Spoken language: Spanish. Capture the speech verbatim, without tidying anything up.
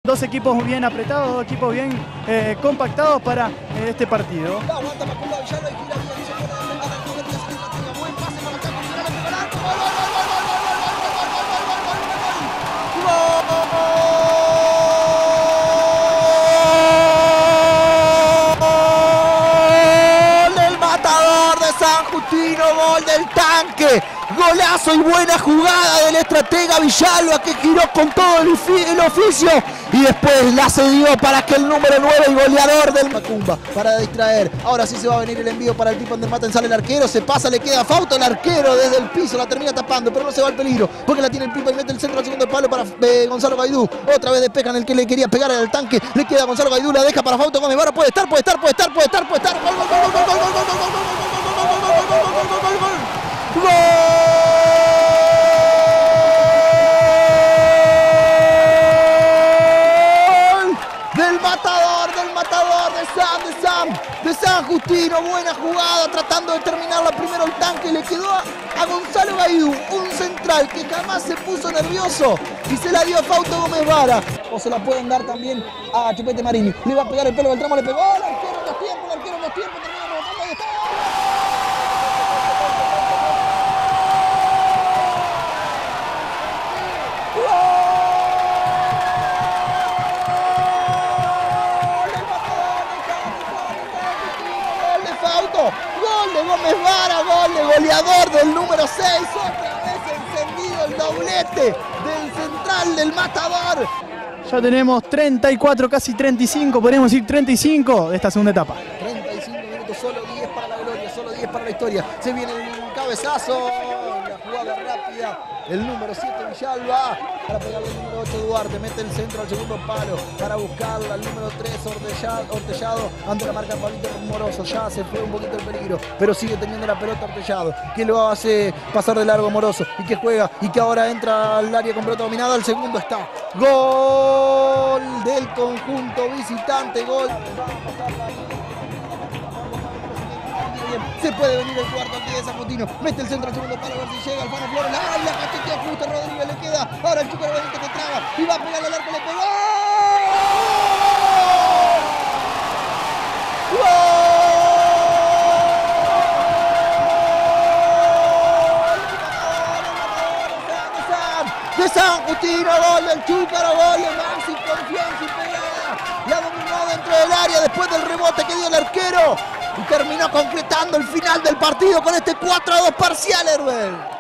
dos equipos bien apretados, dos equipos bien eh, compactados para eh, este partido. Aguanta Macumba Villalba y gira bien, se pone a la competencia, se tiene la buen pase para acá, para el arco, gol, gol, gol, gol, gol, gol, gol, gol, gol, gol del Matador de San Justino, gol del Tanque. Golazo y buena jugada del estratega Villalba, que giró con todo el, el oficio y después la cedió para que el número nueve y goleador del Macumba, para distraer. Ahora sí se va a venir el envío para el tipo donde Maten, sale el arquero, se pasa, le queda Fauto, el arquero desde el piso la termina tapando, pero no se va al peligro porque la tiene el Pipa y mete el centro al segundo palo para eh, Gonzalo Gaidú. Otra vez despejan el que le quería pegar al Tanque, le queda Gonzalo Gaidú, la deja para Fauto Gómez Vara, puede estar, puede estar, puede estar, puede estar, puede estar. Gol, gol, gol, gol, gol, gol, gol, gol, gol, gol, gol, gol, gol, gol. Del Matador, del Matador, de Sam, de Sam, de San Justino, buena jugada, tratando de terminarla primero el Tanque, le quedó a, a Gonzalo Gaidú, un central que jamás se puso nervioso y se la dio a Fauto Gómez Vara. O se la pueden dar también a Chupete Marini, le va a pegar el pelo del tramo, le pegó, el arquero en los tiempos, el arquero en los tiempos, termina rebotando, ahí está. Gol de Gómez Vara, gol de goleador del número seis, otra vez encendido el doblete del central del Matador. Ya tenemos treinta y cuatro, casi treinta y cinco, podríamos decir treinta y cinco de esta segunda etapa. treinta y cinco minutos, solo diez para la gloria, solo diez para la historia. Se viene el cabezazo, la jugada rápida, el número siete Villalba, para pegarle el número ocho Duarte, mete el centro al segundo palo, para buscarla al número tres Ortellado, Ortellado ante la marca Pablito Moroso, ya se fue un poquito el peligro, pero sigue teniendo la pelota Ortellado, que lo hace pasar de largo Moroso, y que juega, y que ahora entra al área con pelota dominada, el segundo está, gol del conjunto visitante, gol. Se puede venir el cuarto aquí de San Justino, mete el centro al segundo palo, a ver si llega Alfano Flores, la, la cachetea justo, Rodríguez le queda, ahora el Chico Benito que traga, y va a pegarle al arco, le pegó. ¡Gol! De San Justino, gol del Chúcaro, gol de Maxi, confianza y pegada, la dominó dentro del área después del rebote que dio el arquero. Y terminó concretando el final del partido con este cuatro a dos parcial, Herbert.